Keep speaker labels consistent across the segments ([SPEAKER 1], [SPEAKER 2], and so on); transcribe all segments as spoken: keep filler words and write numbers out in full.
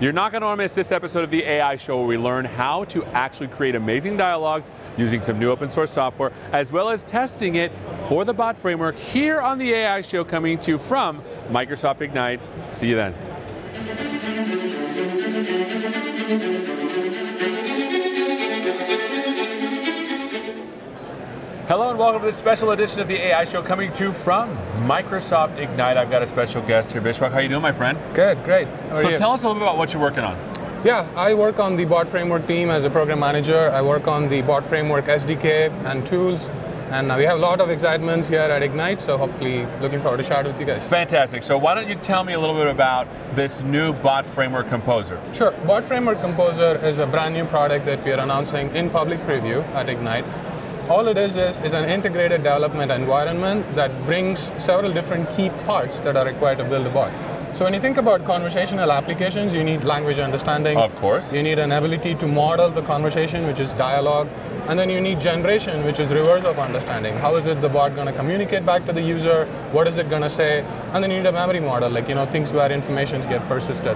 [SPEAKER 1] You're not going to want to miss this episode of the A I Show, where we learn how to actually create amazing dialogues using some new open source software, as well as testing it for the bot framework here on the A I Show, coming to you from Microsoft Ignite. See you then. Hello and welcome to this special edition of the A I Show, coming to you from Microsoft Ignite. I've got a special guest here, Vishwak. How you doing, my friend?
[SPEAKER 2] Good, great. How are
[SPEAKER 1] so
[SPEAKER 2] you?
[SPEAKER 1] Tell us a little bit about what you're working on.
[SPEAKER 2] Yeah, I work on the bot framework team as a program manager. I work on the bot framework S D K and tools. And uh, we have a lot of excitements here at Ignite, so hopefully looking forward to chat with you guys.
[SPEAKER 1] Fantastic. So why don't you tell me a little bit about this new Bot Framework Composer?
[SPEAKER 2] Sure. Bot Framework Composer is a brand new product that we are announcing in public preview at Ignite. All it is is, is an integrated development environment that brings several different key parts that are required to build a bot. So when you think about conversational applications, you need language understanding.
[SPEAKER 1] Of course.
[SPEAKER 2] You need an ability to model the conversation, which is dialogue. And then you need generation, which is reverse of understanding. How is it the bot going to communicate back to the user? What is it going to say? And then you need a memory model, like, you know, things where information get persisted.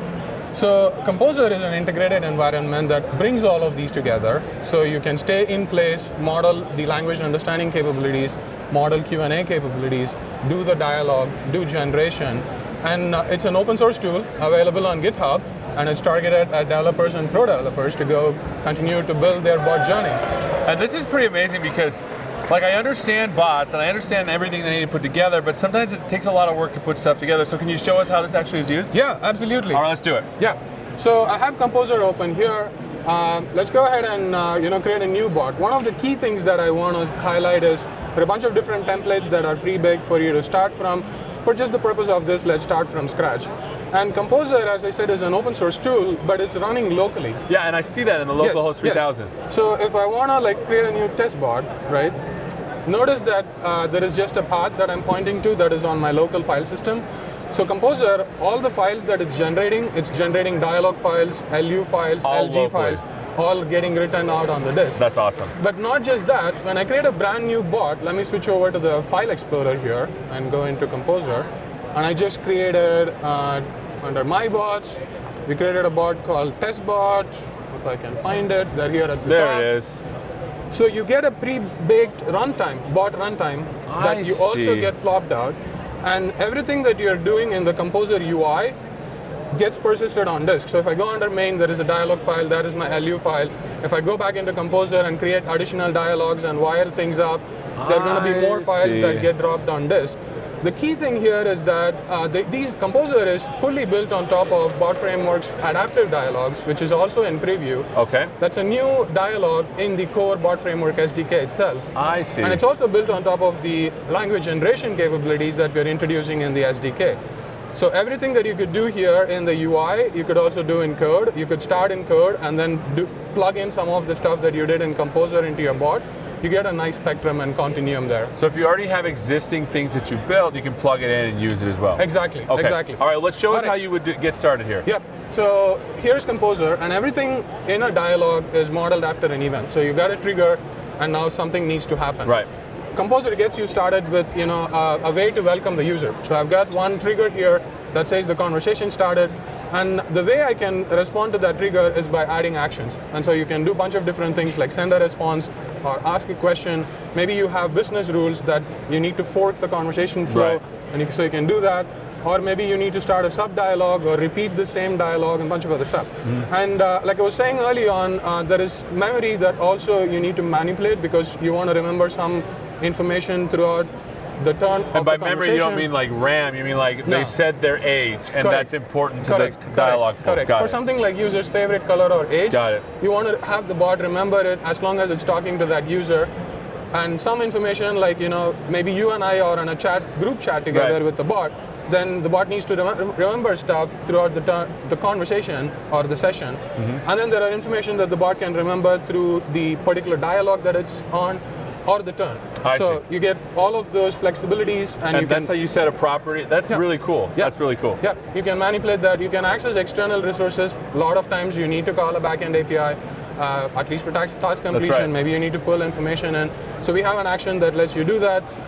[SPEAKER 2] So Composer is an integrated environment that brings all of these together. So you can stay in place, model the language understanding capabilities, model Q and A capabilities, do the dialogue, do generation. And uh, it's an open source tool available on GitHub, and it's targeted at developers and pro developers to go continue to build their bot journey.
[SPEAKER 1] And this is pretty amazing because, like, I understand bots and I understand everything they need to put together, but sometimes it takes a lot of work to put stuff together. So can you show us how this actually is used?
[SPEAKER 2] Yeah, absolutely.
[SPEAKER 1] All right, let's do it.
[SPEAKER 2] Yeah. So I have Composer open here. Uh, let's go ahead and uh, you know, create a new bot. One of the key things that I want to highlight is there are a bunch of different templates that are pre-baked for you to start from. For just the purpose of this, let's start from scratch. And Composer, as I said, is an open source tool, but it's running locally.
[SPEAKER 1] Yeah, and I see that in the localhost
[SPEAKER 2] yes,
[SPEAKER 1] three thousand.
[SPEAKER 2] Yes. So if I want to like create a new test bot, right? Notice that uh, there is just a path that I'm pointing to that is on my local file system. So Composer, all the files that it's generating, it's generating dialog files, L U files,
[SPEAKER 1] all
[SPEAKER 2] L G
[SPEAKER 1] locally.
[SPEAKER 2] files, all getting written out on the disk.
[SPEAKER 1] That's awesome.
[SPEAKER 2] But not just that, when I create a brand new bot, let me switch over to the file explorer here and go into Composer. And I just created, uh, under my bots, we created a bot called testbot. If I can find it, they're here at the
[SPEAKER 1] there
[SPEAKER 2] top.
[SPEAKER 1] There it is.
[SPEAKER 2] So you get a pre-baked runtime, bot runtime,
[SPEAKER 1] I
[SPEAKER 2] that you
[SPEAKER 1] see.
[SPEAKER 2] also get plopped out. And everything that you're doing in the Composer U I gets persisted on disk. So if I go under main, there is a dialog file, that is my L U file. If I go back into Composer and create additional dialogues and wire things up, there are going to be more files
[SPEAKER 1] see.
[SPEAKER 2] that get dropped on disk. The key thing here is that uh, the, these Composer is fully built on top of Bot Framework's adaptive dialogues, which is also in preview.
[SPEAKER 1] Okay.
[SPEAKER 2] That's a new dialogue in the core Bot Framework S D K itself.
[SPEAKER 1] I see.
[SPEAKER 2] And it's also built on top of the language generation capabilities that we're introducing in the S D K. So everything that you could do here in the U I, you could also do in code. You could start in code and then do, plug in some of the stuff that you did in Composer into your bot. You get a nice spectrum and continuum there.
[SPEAKER 1] So if you already have existing things that you've built, you can plug it in and use it as well.
[SPEAKER 2] Exactly,
[SPEAKER 1] okay.
[SPEAKER 2] exactly.
[SPEAKER 1] All right, let's show
[SPEAKER 2] All
[SPEAKER 1] us
[SPEAKER 2] right.
[SPEAKER 1] how you would do, get started here.
[SPEAKER 2] Yep. So here's Composer, and everything in a dialogue is modeled after an event. So you got a trigger, and now something needs to happen.
[SPEAKER 1] Right.
[SPEAKER 2] Composer gets you started with, you know, uh, a way to welcome the user. So I've got one trigger here that says the conversation started, and the way I can respond to that trigger is by adding actions. And so you can do a bunch of different things like send a response or ask a question. Maybe you have business rules that you need to fork the conversation flow,
[SPEAKER 1] right.
[SPEAKER 2] and you, so you can do that. Or maybe you need to start a sub-dialogue or repeat the same dialogue and a bunch of other stuff. Mm. And uh, like I was saying early on, uh, there is memory that also you need to manipulate because you want to remember some information throughout the turn
[SPEAKER 1] and
[SPEAKER 2] of
[SPEAKER 1] by
[SPEAKER 2] the
[SPEAKER 1] memory, you don't mean like RAM, you mean like
[SPEAKER 2] no.
[SPEAKER 1] they said their age, and
[SPEAKER 2] Correct.
[SPEAKER 1] that's important to
[SPEAKER 2] Correct.
[SPEAKER 1] the dialogue flow.
[SPEAKER 2] Correct.
[SPEAKER 1] Got
[SPEAKER 2] For
[SPEAKER 1] it.
[SPEAKER 2] something like user's favorite color or age,
[SPEAKER 1] Got it.
[SPEAKER 2] you want to have the bot remember it as long as it's talking to that user. And some information like, you know, maybe you and I are on a chat, group chat together
[SPEAKER 1] right.
[SPEAKER 2] with the bot, then the bot needs to rem remember stuff throughout the, the conversation or the session. Mm-hmm. And then there are information that the bot can remember through the particular dialogue that it's on or the turn.
[SPEAKER 1] I
[SPEAKER 2] so
[SPEAKER 1] see.
[SPEAKER 2] you get all of those flexibilities. And,
[SPEAKER 1] and
[SPEAKER 2] you
[SPEAKER 1] that's
[SPEAKER 2] can,
[SPEAKER 1] how you set a property. That's
[SPEAKER 2] yeah.
[SPEAKER 1] really cool.
[SPEAKER 2] Yeah.
[SPEAKER 1] That's really cool.
[SPEAKER 2] Yeah, you can manipulate that. You can access external resources. A lot of times you need to call a backend A P I. Uh, at least for task, task completion,
[SPEAKER 1] right.
[SPEAKER 2] maybe you need to pull information in. So we have an action that lets you do that.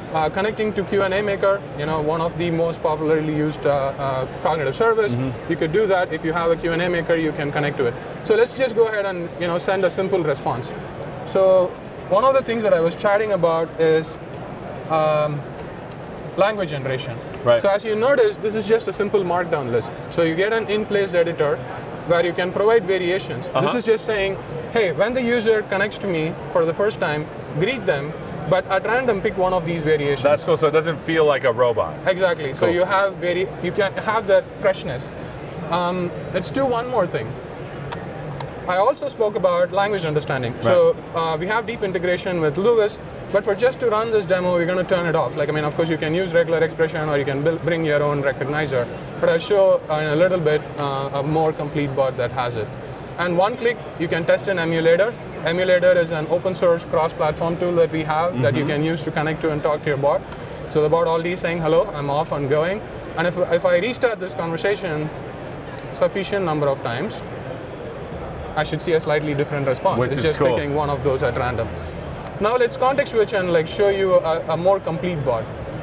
[SPEAKER 2] uh, connecting to Q and A Maker, you know, one of the most popularly used uh, uh, cognitive service. Mm-hmm. You could do that. If you have a Q and A Maker, you can connect to it. So let's just go ahead and, you know, send a simple response. So one of the things that I was chatting about is um, language generation.
[SPEAKER 1] Right.
[SPEAKER 2] So as you notice, this is just a simple markdown list. So you get an in-place editor where you can provide variations. Uh-huh. This is just saying, hey, when the user connects to me for the first time, greet them, but at random pick one of these variations.
[SPEAKER 1] That's cool, so it doesn't feel like a robot.
[SPEAKER 2] Exactly,
[SPEAKER 1] cool.
[SPEAKER 2] So you have very, you can have that freshness. Um, let's do one more thing. I also spoke about language understanding. Right. So uh, we have deep integration with Lewis, but for just to run this demo, we're going to turn it off. Like, I mean, of course, you can use regular expression or you can build, bring your own recognizer. But I'll show uh, in a little bit uh, a more complete bot that has it. And one click, you can test an emulator. Emulator is an open source cross-platform tool that we have mm-hmm. that you can use to connect to and talk to your bot. So the bot already is saying, hello, I'm off and going. And if, if I restart this conversation sufficient number of times, I should see a slightly different response.
[SPEAKER 1] Which
[SPEAKER 2] it's
[SPEAKER 1] is
[SPEAKER 2] just
[SPEAKER 1] cool.
[SPEAKER 2] picking one of those at random. Now let's context switch and like show you a, a more complete bot.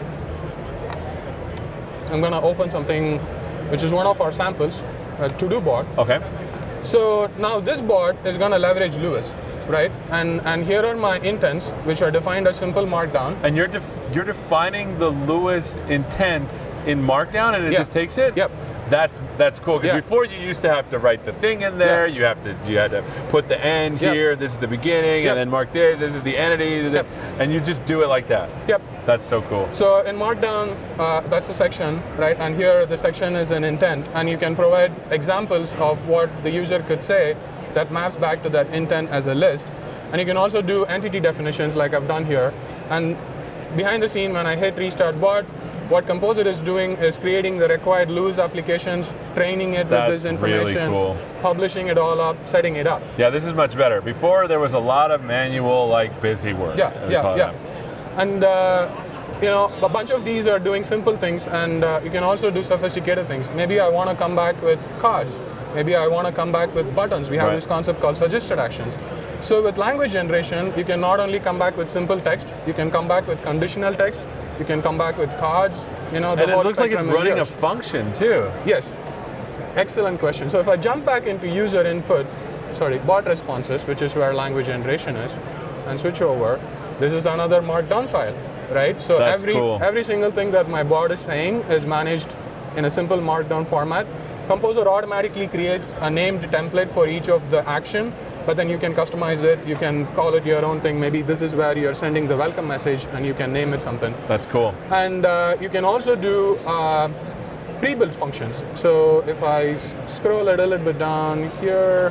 [SPEAKER 2] I'm going to open something which is one of our samples, a to-do bot.
[SPEAKER 1] Okay.
[SPEAKER 2] So now this bot is going to leverage Lewis, right? And and here are my intents, which are defined as simple markdown.
[SPEAKER 1] And you're def you're defining the Lewis intent in Markdown, and it
[SPEAKER 2] yeah.
[SPEAKER 1] just takes it.
[SPEAKER 2] Yep.
[SPEAKER 1] That's that's cool because
[SPEAKER 2] yeah.
[SPEAKER 1] before you used to have to write the thing in there. Yeah. You have to you had to put the end
[SPEAKER 2] yep.
[SPEAKER 1] here. This is the beginning,
[SPEAKER 2] yep.
[SPEAKER 1] and then mark this. This is the entity,
[SPEAKER 2] yep.
[SPEAKER 1] and you just do it like that.
[SPEAKER 2] Yep.
[SPEAKER 1] That's so cool.
[SPEAKER 2] So in Markdown, uh, that's the section, right? And here the section is an intent, and you can provide examples of what the user could say that maps back to that intent as a list. And you can also do entity definitions like I've done here. And behind the scene, when I hit restart bot, what Composer is doing is creating the required Lewis applications, training it
[SPEAKER 1] That's
[SPEAKER 2] with this information,
[SPEAKER 1] really cool.
[SPEAKER 2] publishing it all up, setting it up.
[SPEAKER 1] Yeah, this is much better. Before there was a lot of manual, like busy work.
[SPEAKER 2] Yeah, yeah, yeah. And uh, you know, a bunch of these are doing simple things, and uh, you can also do sophisticated things. Maybe I want to come back with cards. Maybe I want to come back with buttons. We have right. this concept called suggested actions. So with language generation, you can not only come back with simple text, you can come back with conditional text, you can come back with cards. You know, the
[SPEAKER 1] and
[SPEAKER 2] whole
[SPEAKER 1] it looks like it's running
[SPEAKER 2] yours.
[SPEAKER 1] a function too.
[SPEAKER 2] Yes, excellent question. So if I jump back into user input, sorry, bot responses, which is where language generation is, and switch over, this is another markdown file, right? So
[SPEAKER 1] That's
[SPEAKER 2] every
[SPEAKER 1] cool.
[SPEAKER 2] every single thing that my bot is saying is managed in a simple markdown format. Composer automatically creates a named template for each of the action, but then you can customize it, you can call it your own thing. Maybe this is where you're sending the welcome message and you can name it something.
[SPEAKER 1] That's cool.
[SPEAKER 2] And uh, you can also do uh, pre-built functions. So if I scroll a little bit down here,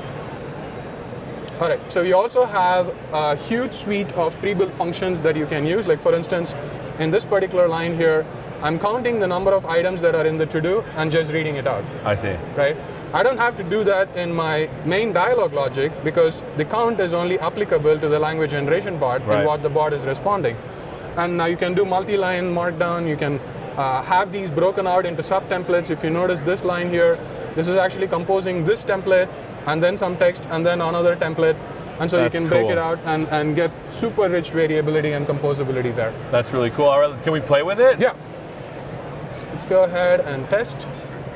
[SPEAKER 2] all right, so you also have a huge suite of pre-built functions that you can use. Like for instance, in this particular line here, I'm counting the number of items that are in the to-do and just reading it out.
[SPEAKER 1] I see.
[SPEAKER 2] Right? I don't have to do that in my main dialogue logic because the count is only applicable to the language generation part right. and what the bot is responding. And now you can do multi-line markdown. You can uh, have these broken out into sub-templates. If you notice this line here, this is actually composing this template and then some text and then another template. And so
[SPEAKER 1] That's
[SPEAKER 2] you can
[SPEAKER 1] cool.
[SPEAKER 2] break it out and, and get super rich variability and composability there.
[SPEAKER 1] That's really cool. All right, can we play with it?
[SPEAKER 2] Yeah. Let's go ahead and test.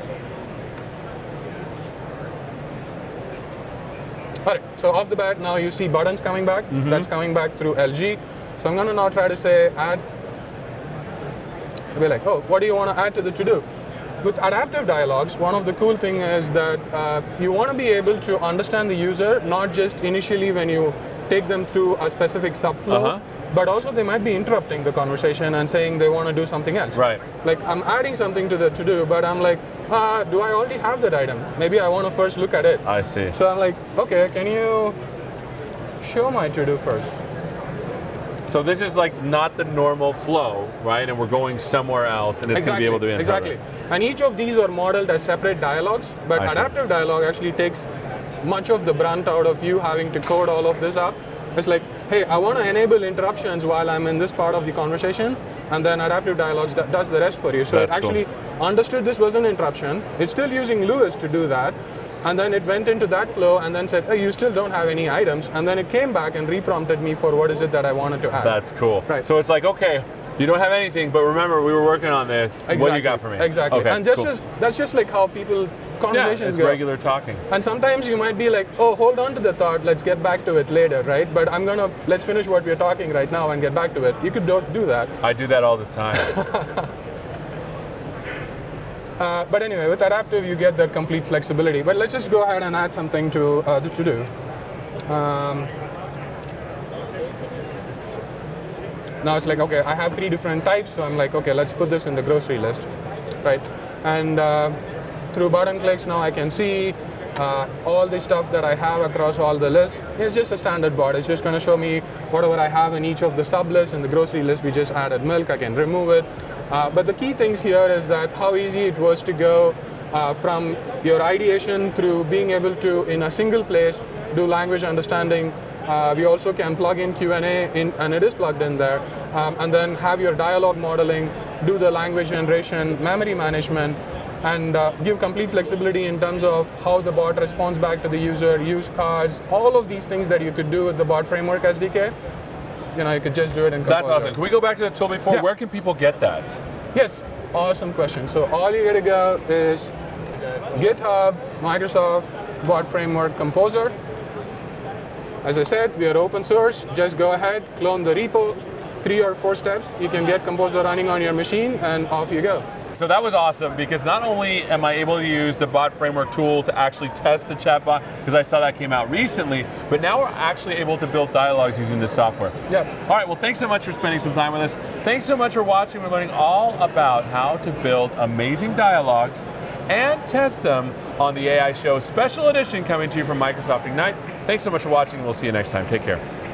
[SPEAKER 2] All right, so off the bat, now you see buttons coming back. Mm-hmm. That's coming back through L G. So I'm going to now try to say add. I'll be like, oh, what do you want to add to the to-do? With adaptive dialogues, one of the cool things is that uh, you want to be able to understand the user, not just initially when you take them through a specific subflow, uh-huh. but also they might be interrupting the conversation and saying they want to do something else.
[SPEAKER 1] Right.
[SPEAKER 2] Like I'm adding something to the to-do, but I'm like, uh, do I already have that item? Maybe I want to first look at it.
[SPEAKER 1] I see.
[SPEAKER 2] So I'm like, okay, can you show my to-do first?
[SPEAKER 1] So this is like not the normal flow, right? And we're going somewhere else, and it's
[SPEAKER 2] exactly.
[SPEAKER 1] going to be able to
[SPEAKER 2] Exactly.
[SPEAKER 1] it.
[SPEAKER 2] And each of these are modeled as separate dialogues, but
[SPEAKER 1] I
[SPEAKER 2] adaptive
[SPEAKER 1] see.
[SPEAKER 2] dialogue actually takes much of the brunt out of you having to code all of this up. It's like, hey, I want to enable interruptions while I'm in this part of the conversation, and then adaptive dialogues does the rest for you. So
[SPEAKER 1] That's
[SPEAKER 2] it actually
[SPEAKER 1] cool.
[SPEAKER 2] understood this was an interruption. It's still using Lewis to do that. And then it went into that flow and then said, hey, you still don't have any items. And then it came back and reprompted me for what is it that I wanted to add.
[SPEAKER 1] That's cool.
[SPEAKER 2] Right.
[SPEAKER 1] So it's like, okay, You don't have anything, but remember, we were working on this.
[SPEAKER 2] Exactly.
[SPEAKER 1] What do you got for me?
[SPEAKER 2] Exactly.
[SPEAKER 1] Okay,
[SPEAKER 2] and just,
[SPEAKER 1] cool.
[SPEAKER 2] just that's just like how people conversations
[SPEAKER 1] yeah, it's
[SPEAKER 2] go.
[SPEAKER 1] regular talking.
[SPEAKER 2] And sometimes you might be like, oh, hold on to the thought, let's get back to it later, right? But I'm gonna let's finish what we're talking right now and get back to it. You could do, do that.
[SPEAKER 1] I do that all the time.
[SPEAKER 2] uh, but anyway, with adaptive, you get that complete flexibility. But let's just go ahead and add something to uh, to do. Um, Now it's like, okay, I have three different types, so I'm like, okay, let's put this in the grocery list, right? And uh, through button clicks, now I can see uh, all the stuff that I have across all the lists. It's just a standard bot. It's just going to show me whatever I have in each of the sub-lists. In the grocery list, we just added milk. I can remove it. Uh, but the key things here is that how easy it was to go uh, from your ideation through being able to, in a single place, do language understanding. Uh, we also can plug in Q and A, in, and it is plugged in there, um, and then have your dialogue modeling, do the language generation, memory management, and uh, give complete flexibility in terms of how the bot responds back to the user, use cards, all of these things that you could do with the Bot Framework S D K. You know, you could just do it in Composer.
[SPEAKER 1] That's awesome. Can we go back to the tool before?
[SPEAKER 2] Yeah.
[SPEAKER 1] Where can people get that?
[SPEAKER 2] Yes, awesome question. So all you gotta go is GitHub, Microsoft, Bot Framework, Composer. As I said, we are open source. Just go ahead, clone the repo, three or four steps. You can get Composer running on your machine, and off you go.
[SPEAKER 1] So that was awesome, because not only am I able to use the Bot Framework tool to actually test the chatbot, because I saw that came out recently, but now we're actually able to build dialogues using this software.
[SPEAKER 2] Yep.
[SPEAKER 1] All right, well, thanks so much for spending some time with us. Thanks so much for watching. We're learning all about how to build amazing dialogues and test them on the A I Show Special Edition coming to you from Microsoft Ignite. Thanks so much for watching. We'll see you next time. Take care.